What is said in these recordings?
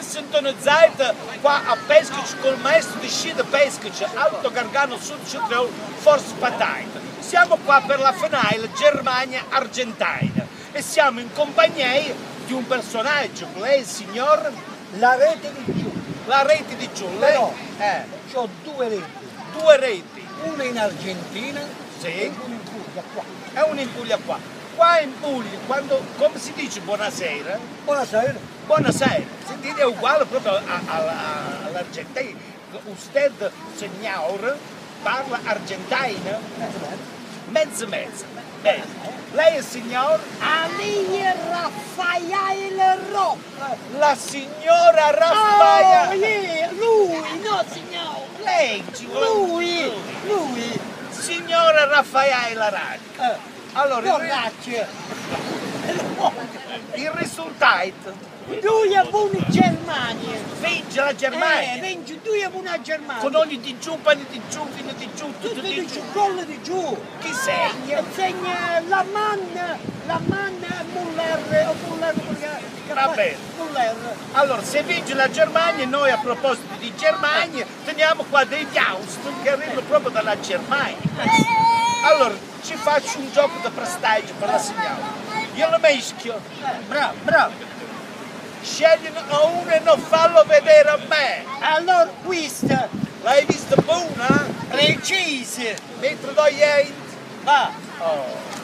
sintonizzate qua a Peschici col maestro di sci di Peschici, Alto Gargano Sud Citreo, Force Patite. Siamo qua per la finale Germania-Argentina e siamo in compagnia di un personaggio, lei il signor? La rete di giù. La rete di giù, lei? Però ho due reti. Due reti. Una in Argentina sì. E una in Puglia qua. E una in Puglia qua. Qua in Puglia, quando, come si dice buonasera? Buonasera. Buonasera. Sentite, è uguale proprio all'Argentina. Usted, signor, parla argentina? Mezzo mezzo. Bene. Lei è il signor? Alia Raffaele Rock. La signora Raffaele. Oh, yeah. Lui, no signor. Lei ci vuole. Lui. Signora Raffaele Rack. Allora, il risultato. Lui è buono in Germania. Vince la Germania. Vince, lui è buono in Germania. Con ogni di giù, pane di giù, fine di giù, tutto di giù. Collo di giù. Chi segna? Segna la manna Muller o Muller. Va bene. Muller. Allora, se vince la Germania, noi a proposito di Germania, teniamo qua degli Austin che arrivano proprio dalla Germania. Allora, ci faccio un gioco di prestigio per la signora. Io lo meschio. Bravo. Scegliono uno e non fallo vedere a me. Allora, questa. L'hai vista buona? Precise. Mentre do niente. Va. Oh.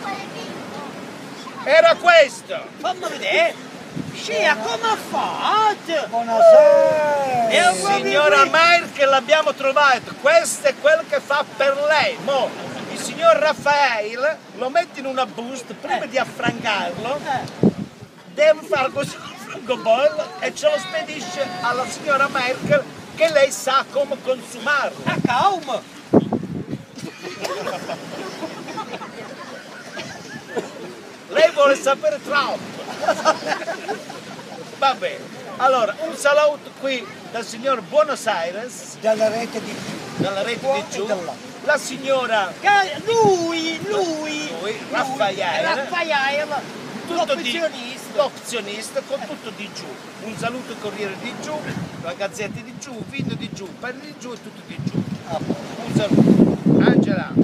Era questo. Fammi vedere. Scia, come ha fatto? Buonasera. Signora Merkel, l'abbiamo trovato. Questo è quello che fa per lei. Mo, il signor Raffaele lo mette in una busta, prima di affrancarlo, deve fare così un francobollo e ce lo spedisce alla signora Merkel che lei sa come consumarlo. Calma. Lei vuole sapere troppo. Va bene. Allora, un saluto qui dal signor Buenos Aires. Dalla rete di giù. Dalla rete di giù. La signora. Lui. Raffaele. L'opzionista. L'opzionista con tutto di giù. Un saluto Corriere di giù, la Gazzetta di giù, Video di giù, Pane di giù e tutto di giù. Un saluto. Angela.